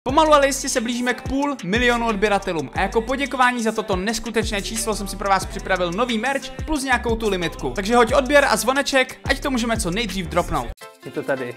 Pomalu ale jistě se blížíme k 500 000 odběratelům a jako poděkování za toto neskutečné číslo jsem si pro vás připravil nový merch plus nějakou tu limitku. Takže hoď odběr a zvoneček, ať to můžeme co nejdřív dropnout. Je to tady.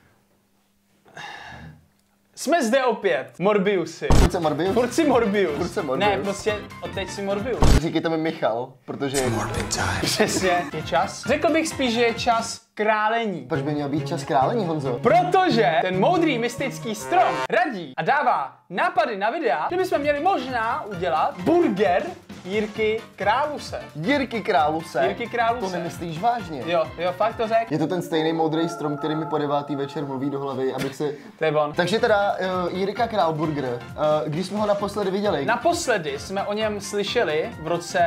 Jsme zde opět, Morbiusy. Furt jsem Morbius? Furt si Morbius. Furt jsem Morbius. Ne, prostě odteď si Morbius. Říkejte mi Michal, protože... Přesně, je čas. Řekl bych spíš, že je čas králení. Proč by měl být čas králení, Honzo? Protože ten moudrý mystický strom radí a dává nápady na videa, že bychom měli možná udělat burger Jirky Králuse. Jirky Králuse? Jirky Králuse. To nemyslíš vážně? Jo, fakt to řek. Je to ten stejný moudrý strom, který mi po 9. večer mluví do hlavy, abych se... To je on. Takže teda Jirka Králburger, když jsme ho naposledy viděli? Naposledy jsme o něm slyšeli v roce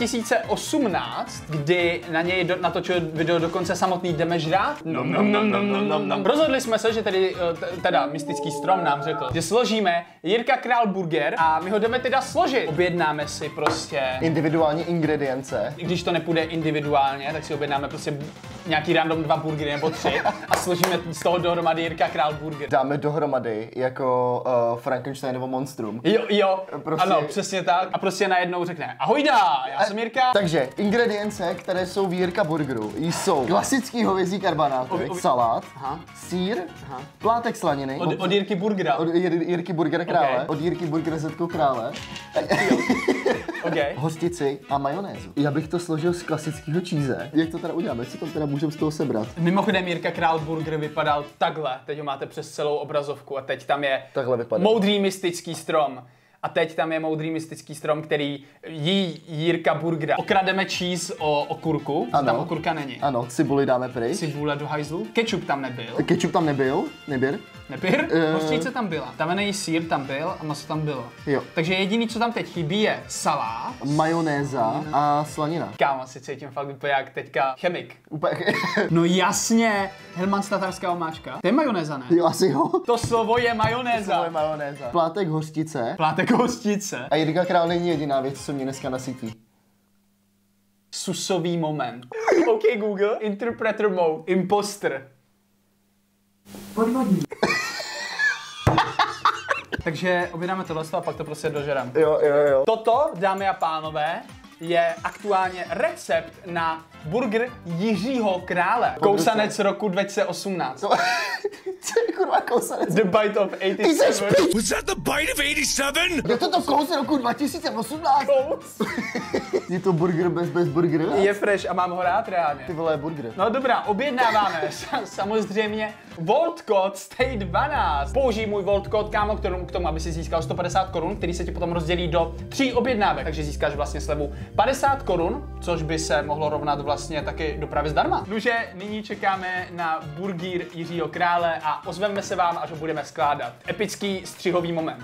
2018, kdy na něj natočil video dokonce samotný Jdeme žrát. Rozhodli jsme se, že teda mystický strom nám řekl, že složíme Jirka Králburger a my ho jdeme teda složit. Objednáme si prostě individuální ingredience. Když to nepůjde individuálně, tak si objednáme prostě nějaký random 2 burgery nebo 3 a složíme z toho dohromady Jirka Králburger. Dáme dohromady jako Frankensteinovo monstrum. Jo, prostě... ano, přesně tak. A prostě najednou řekne ahojda, já jsem Jirka. Takže ingredience, které jsou v Jirka Burgeru, jsou klasický hovězí karbonátek, salát, sýr, plátek slaniny. Od Jirky Burgera. Od Jirky Burgera krále. Okay. Od Jirky Burgera zetkou krále. Okay. Hořčici a majonézu. Já bych to složil z klasického cheese. Jak to teda uděláme? Co tam teda můžeme z toho sebrat? Mimochodem Jirka Králburger vypadal takhle. Teď ho máte přes celou obrazovku a teď tam je moudrý mystický strom. A teď tam je moudrý mystický strom, který jí Jirka Burgera. Okrademe cheese o okurku, tam okurka není. Ano, cibuli dáme pryč. Cibule do hajzlu. Ketchup tam nebyl. Ketchup tam nebyl, Nebyl? Hořčice tam byla. Tavený sýr tam byl a maso tam bylo. Jo. Takže jediný, co tam teď chybí, je salát, majonéza a slanina. Kámo, si cítím fakt úplně jak teďka chemik. Úplně. No jasně, Hellmann's tatarská omáčka. To je majonéza, ne? Jo, asi jo. To slovo je majonéza. To je majonéza. Plátek hořčice. Plátek hořčice. A Jirka Král není jediná věc, co mě dneska nasytí. Susový moment. OK Google, interpreter mode, imposter. Podvodník. Takže objednáme tohle a pak to prostě dožerem. Jo. Toto, dámy a pánové, je aktuálně recept na burger Jiřího Krále. Kousanec roku 2018. Co je kurva kousanec? The Bite of 87. Was that the Bite of 87? Je to kous roku 2018? Kous. Je to burger bez burgera? Je fresh a mám ho rád reálně. Ty vole, burger. No dobrá, objednáváme samozřejmě Volt Code Stay 12. Použij můj Volt Code, kámo, k tomu, aby si získal 150 korun, který se ti potom rozdělí do 3 objednávek. Takže získáš vlastně slevu 50 korun, což by se mohlo rovnat vlastně taky dopravě zdarma. Nuže, nyní čekáme na burger Jiřího Krále a ozveme se vám, až ho budeme skládat. Epický střihový moment.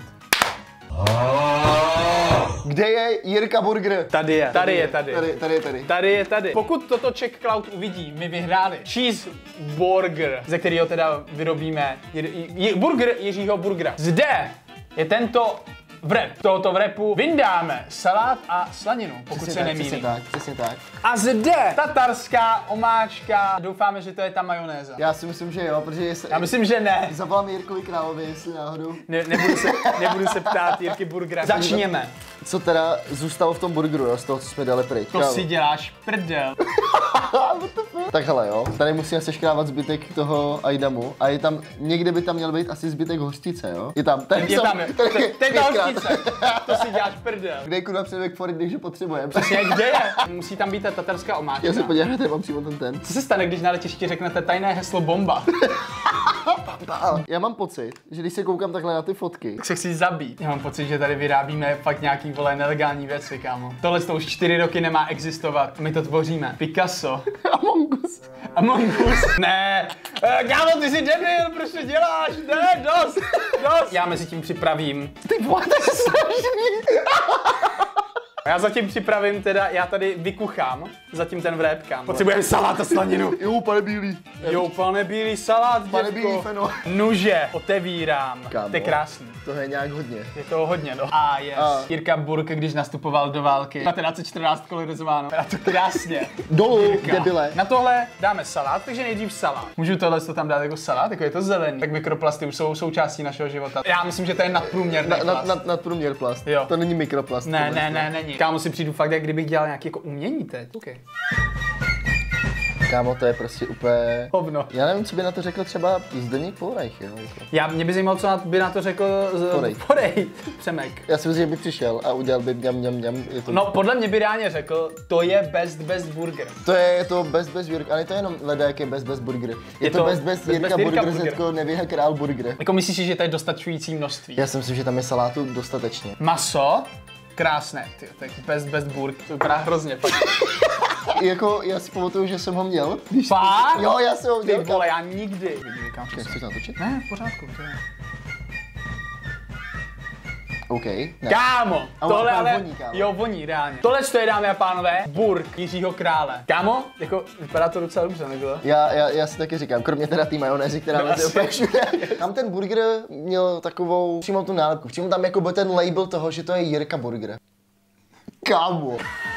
Kde je Jirka Burger? Tady je. Tady je. Pokud toto Checkcloud uvidí, my vyhráli cheeseburger, ze kterého teda vyrobíme burger Jiřího Burgera. Zde je tento vrep. Tohoto vrepu vyndáme salát a slaninu, pokud se nemýlím. Přesně tak. A zde tatarská omáčka. Doufáme, že to je ta majonéza. Já si myslím, že jo, protože Já myslím, že ne. Zavolám Jirkovi Královi, jestli náhodou. Nebudu se ptát Jirky Burgera. Začněme. Co teda zůstalo v tom burgeru, jo, z toho, co jsme dali pryč? To si děláš prdel. Tak hele jo, tady musíme seškrávat zbytek toho ajdamu a je tam, někde by tam měl být asi zbytek hořčice, jo? Je tam, to je ta hořčice, to si děláš prdel. Kde je kurva předvěk fory, když ho potřebujeme? Přesně, kde je? Musí tam být ta tatarská omáčka. Já se podívám, tady mám přímo ten. Co se stane, když na letišti řeknete tajné heslo bomba? Já mám pocit, že když se koukám takhle na ty fotky, tak se chci zabít. Já mám pocit, že tady vyrábíme fakt nějaký vole nelegální věci, kámo. Tohle to už 4 roky nemá existovat. My to tvoříme. Picasso. Among Us. Ne. Kámo, ty jsi debil, proč to děláš? Ne, dost. Já mezi tím připravím. Ty vole, to je strašný. Já zatím připravím teda, já tady vykuchám zatím ten vrép, kámo. Potřebujeme salát a slaninu. Jo, pane Bílý. Jo, pane Bílý, salát, děvko. Pane Bílý, feno. Nuže, otevírám. Kámo. To je krásný. To je nějak hodně. Je toho hodně, no. Yes. Jirka Burk, když nastupoval do války. 1914 kolonizováno. Byla to krásně. Dolů, debile. Na tohle dáme salát, takže nejdřív salát. Můžu tohle tam dát jako salát, jako je to zelený. Tak mikroplasty už jsou součástí našeho života. Já myslím, že to je nadprůměrný plast. Nadprůměr plast. Jo. To není mikroplast. Ne, není. Kámo, si přijdu fakt, jak kdybych dělal nějaký jako umění teď. Okay. Kámo, to je prostě úplně... Hovno. Já nevím, co by na to řekl třeba Zdeněk Polreich, jo. Jako. Mě by zajímalo, co by na to řekl Polreich. Přemek. Já si myslím, že by přišel a udělal by mňam. No, podle mě by reálně řekl, to je best burger. To je to best burger, ale to je jenom leda, jak je best burger. Je to best Jirka Burger, Zetko, Nevěha Král burger. Jako myslíš, že to je dostačující množství? Já si myslím, že tam je salátu dostatečně. Maso? Krásné, ty, tak best burger, to vypadá hrozně. Jako, já si pamatuju, že jsem ho měl. Fakt? Jo, já jsem ho měl. Ty vole, já nikdy. Chceš to natočit? Ne, v pořádku. To je. OK. Ne. Kámo, tohle ale voní, kámo. Jo, voní, reálně. Tohle je, dámy a pánové, burk Jiřího Krále. Kámo, jako, vypadá to docela dobře, nebo? Já si taky říkám, kromě teda té majonézy, která leze úplně všude. Tam ten burger měl takovou, přímo tu nálepku, přímo tam jako byl ten label toho, že to je Jirka Burger. Kámo.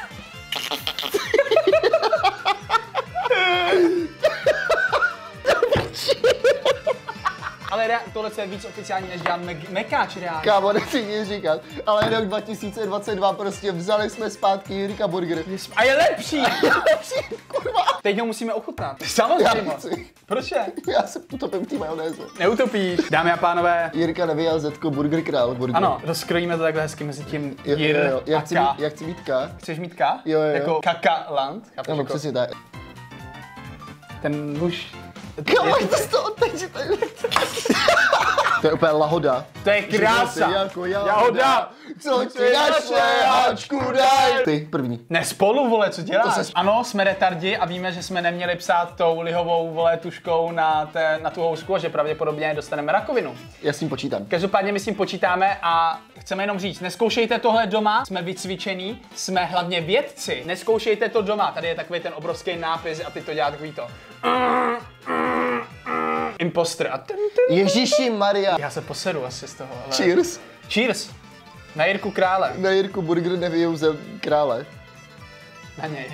Ale tohle je víc oficiální, než dělám mekáč reálně. Kámo, nechci nic říkat, ale rok 2022 prostě vzali jsme zpátky Jirka Burger. A je lepší! Kurva. Teď ho musíme ochutnat. Samozřejmě. Proč je? Já se utopím v té majonéze. Neutopíš. Dámy a pánové. Jirka Nevěl, Zetko, Burger Král, burger. Ano, rozkrojíme to takhle hezky mezi tím Jir Já a K. Já chci mít K. Chceš mít K? Jo. Jako Kaka Land? Ano, přesně tak. Ten muž... Kámo, to z toho odteče tady. To je úplně lahoda. To je krása. Jako jahoda. Co ti naše háčku daj. Ty, první. Ne, spolu, vole, co děláš? Ano, jsme retardi a víme, že jsme neměli psát tou lihovou, vole, tuškou na tu housku a že pravděpodobně dostaneme rakovinu. Já s tím počítám. Každopádně my s tím počítáme a chceme jenom říct, neskoušejte tohle doma, jsme vycvičení, jsme hlavně vědci. Neskoušejte to doma, tady je takový ten obrovský nápis a ty to dělá takový to. Imposter a Ježíši Maria. Já se poseru asi z toho, ale... Cheers. Cheers. Na Jirku Krále. Na Jirku Burger Nevěl ze Krále. Na něj.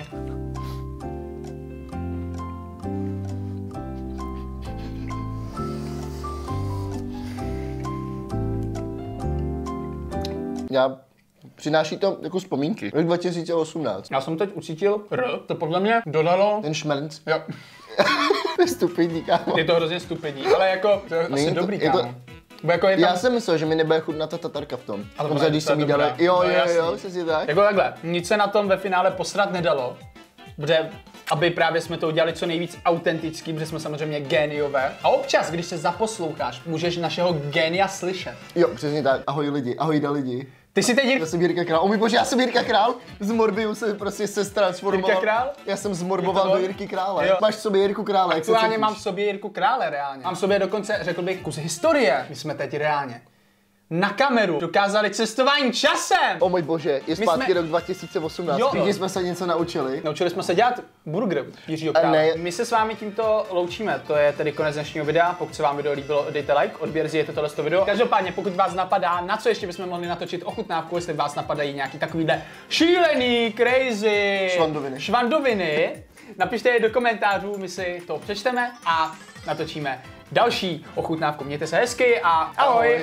Přináší to jako vzpomínky. Rok 2018. Já jsem teď ucítil to podle mě dodalo... Ten šmelc. Jo. To je stupidní, kámo. Je to hrozně stupidní, ale jako, to je asi dobrý, kámo. Jako je tam... Já jsem myslel, že mi nebude chutnat ta tatarka v tom. Ale dobře, když jsem jí dali. Jo, přesně tak. Jako takhle, nic se na tom ve finále posrat nedalo, protože aby právě jsme to udělali co nejvíc autentický, protože jsme samozřejmě géniové. A občas, když se zaposloucháš, můžeš našeho génia slyšet. Jo, přesně tak. Ahoj lidi, ahoj lidi. Ty jsi teď Já jsem Jirka Král. O můj bože, já jsem Jirka Král. Z Morbiu se prostě transformoval. Jirka Král? Já jsem zmorboval do Jirky Krále. Jo. Máš v sobě Jirku Krále, jak se cítíš? Mám v sobě Jirku Krále, reálně. Mám v sobě dokonce, řekl bych, kus historie. My jsme teď reálně na kameru dokázali cestování časem. O můj bože, je zpátky rok 2018. Všichni jsme se něco naučili. Naučili jsme se dělat burger Jiřího Krále. My se s vámi tímto loučíme. To je tedy konec dnešního videa. Pokud se vám video líbilo, dejte like, odběrzijte tohle video. Každopádně, pokud vás napadá, na co ještě bychom mohli natočit ochutnávku, jestli vás napadají nějaký takovýhle šílený, crazy švandoviny, napište je do komentářů, my si to přečteme a natočíme další ochutnávku. Mějte se hezky a ahoj!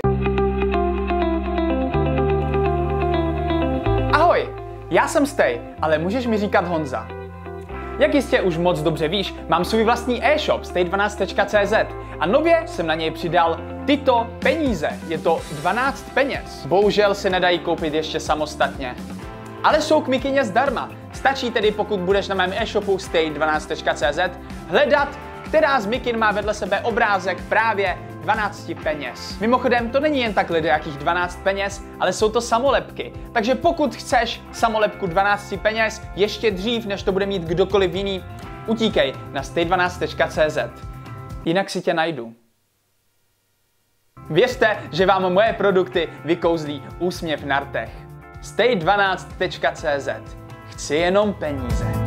Ahoj, já jsem Stej, ale můžeš mi říkat Honza. Jak jistě už moc dobře víš, mám svůj vlastní e-shop stej12.cz a nově jsem na něj přidal tyto peníze. Je to 12 peněz. Bohužel se nedají koupit ještě samostatně. Ale jsou k mikině zdarma. Stačí tedy, pokud budeš na mém e-shopu stej12.cz hledat, která z mikin má vedle sebe obrázek právě 12 peněz. Mimochodem, to není jen tak jakých 12 peněz, ale jsou to samolepky. Takže pokud chceš samolepku 12 peněz ještě dřív, než to bude mít kdokoliv jiný, utíkej na stej12.cz. Jinak si tě najdu. Věřte, že vám moje produkty vykouzlí úsměv na rtech. State12.cz. Chci jenom peníze.